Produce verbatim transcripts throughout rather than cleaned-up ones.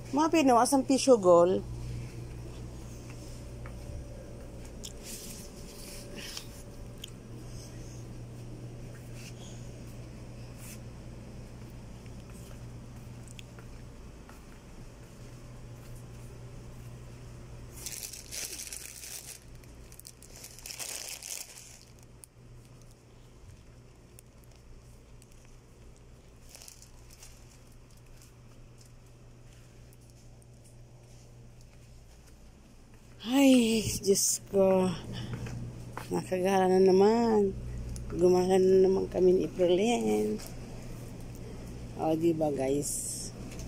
Mga pinawas ang pisugol. Ay, Diyos ko. Nakagala na naman. Gumala na naman kami ni Aprilin. O, diba guys?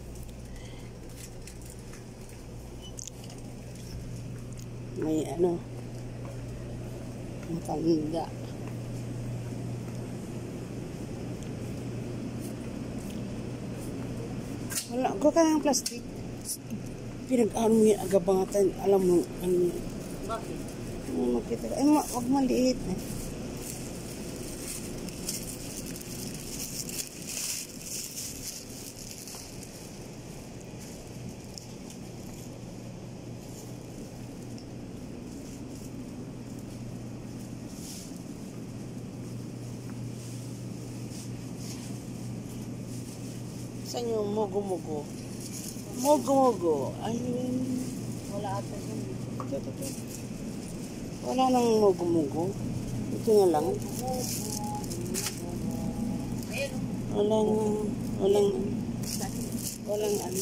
May ano, matanda. Wala ko ka ng plastic. Pinag-ano mo yung agabangatan. Alam mo, ano yun. Bakit? Ano makita ka? Eh, ma wag maliit eh. Saan yung mogo-mogo? Mogo-mogo. Ayun. Wala ata yun. Ito, ito, ito. Wala nang mogo-mogo. Ito na lang. Walang, walang, walang ano.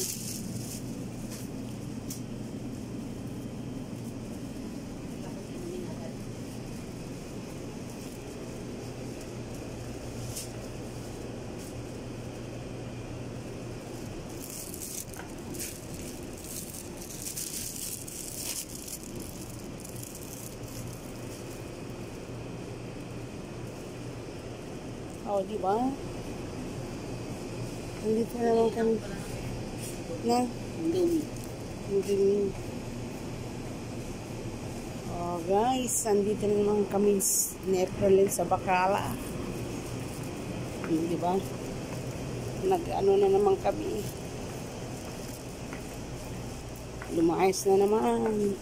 Oh, di ba? Nandito na naman kami. Na? Dumi. Hindi. Oh, guys. Nandito na naman kami ni Aprilin sa Bacala. Di ba? Nag-ano na naman kami. Lumayas na naman.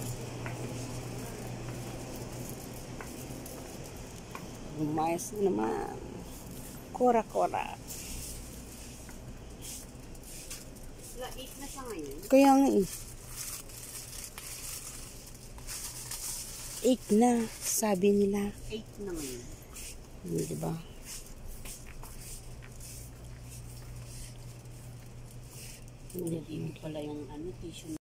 Lumayas na naman. Kora-kora. eight na siya ngayon. Kaya nga eh. eight na, sabi nila. eight na ngayon. Hmm, diba? Hindi pala yung ano, tissue.